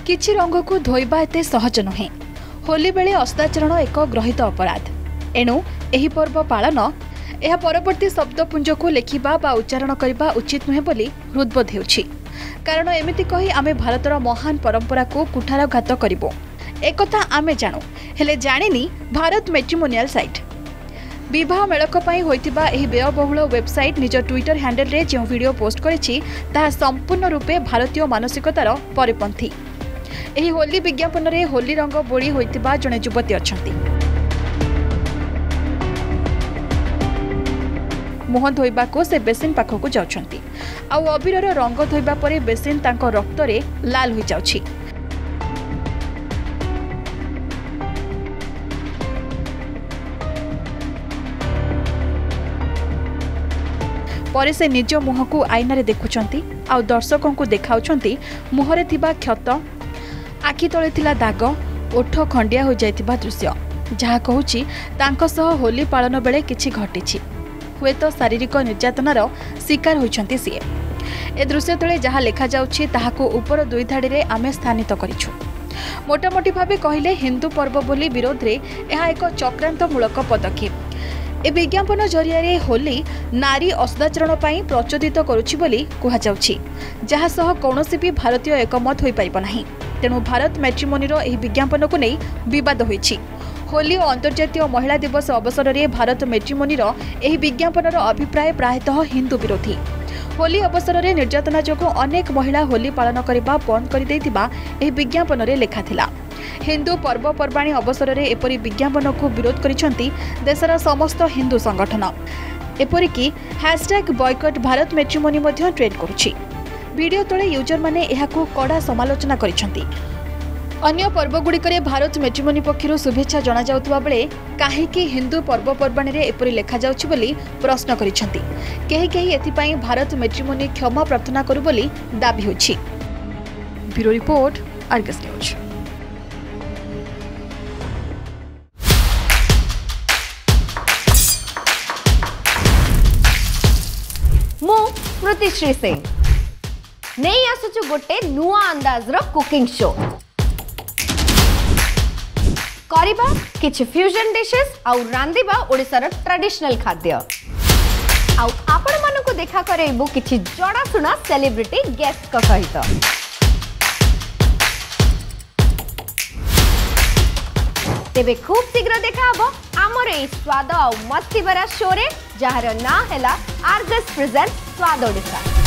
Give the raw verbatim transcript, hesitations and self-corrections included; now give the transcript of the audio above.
किछि रंग को धोइबा एते सहज नुहे। होली बेले अस्ताचरण एक ग्रहित अपराध। एणु एही पर्व पालन यह परवर्ती शब्दपुंज को लेखिबा बा उच्चारण करबा उचित नुहे बोली हृदबोध हेउछि। कारण एमिति कही आमे भारतर महान परंपरा को कुठारघात करिबो एकथा आमे जानू, हेले जानिनी भारत मैट्रिमोनियल साइट। विवाह मेलक पई होइतिबा एही व्ययबहुल वेबसाइट निज ट्विटर हैंडल रे जो वीडियो पोस्ट करिछि ताहा संपूर्ण रूपे भारतीय मानसिकतार परिपंथी। एही होली विज्ञापन रे होली रंग बोली होइतिबा जने युवती अछंती। मुह धोइबा को से बेसिन पाखक जाउछंती। आउ अबीरर रंग धोइबा परे बेसिन तांको रक्त रे लाल होई जाउछि। परे से निज मुह को आईना रे देखुछंती। आउ दर्शकों को देखाउछंती मुहरे थिबा क्षत, आखि तळे थिला दाग, ओठ खंडिया हो जाइतिबा दृश्य, जहा कहूछि तांको सह होली पालन बेले किछि घटिछि। हुए तो शारीरिक निर्यातनार शिकार होइछंती सिए। ए दृश्य तळे जहा लेखा जाउछि ताहाको ऊपर दुई धाड़ी रे आमे स्थानित करिछु। मोटामोटी भाबे कहिले हिंदू पर्व बोली विरोध रे एहा एक चक्रांतमूलक पदक्षेप। ए विज्ञापन जरिया होली नारी अस्ताचरण पई प्रचोदित करुछि बोली कुहा जाउछि, जहा सह कोनोसी भी भारतीय एकमत होई परिबो नाही। तेणु भारत मैट्रिमोनीर एही विज्ञापन को नै विवाद होइछि। होली और अंतर्जातीय महिला दिवस अवसर में भारत मैट्रिमोनीर एही विज्ञापनर अभिप्राय प्रायतः हिंदू विरोधी। होली अवसर में निर्यातना जोगु अनेक महिला होली पालन करबा बंद कर देथिबा एही विज्ञापन रे लेखा थिला। हिंदू पर्वपर्वाणी अवसर में एपरी विज्ञापन को विरोध करिसंती देशर समस्त हिंदू संगठन। एपरिकी हैशटैग बॉयकॉट भारत मैट्रिमोनी मध्य ट्रेंड करुछि। वीडियो तले यूजर माने एहाकू कड़ा समालोचना करिसंती। अन्य पर्वगुड़िकरे भारत मैट्रिमोनी पक्षर शुभेच्छा जना जाउतबा बेले काहेकि हिंदू पर्वपर्वाणी रे एपरि लेखा जाउछि बोली प्रश्न करिसंती। केही केही एथिपाई भारत मैट्रिमोनी क्षमा प्रार्थना करू बोली दाबी होछि। Bureau report, Argus news. मु स्मृतिश्री सिंह नहीं आसुछु गोटे नुआ अंदाज रो कुकिंग शो। करिबा किछि फ्यूजन डिशेस आउ रांदिबा ओडिसार ट्रेडिशनल खाद्य। आउ आपण मानको देखा करेबु किछि जड़ा सुना सेलिब्रिटी गेस्ट का सहित। तेबे खूब शीघ्र देखा हबो हमर ए स्वाद आउ मस्ती भरा शो रे, जहार ना हैला आर्गस प्रेजेंट स्वाद ओडिसा।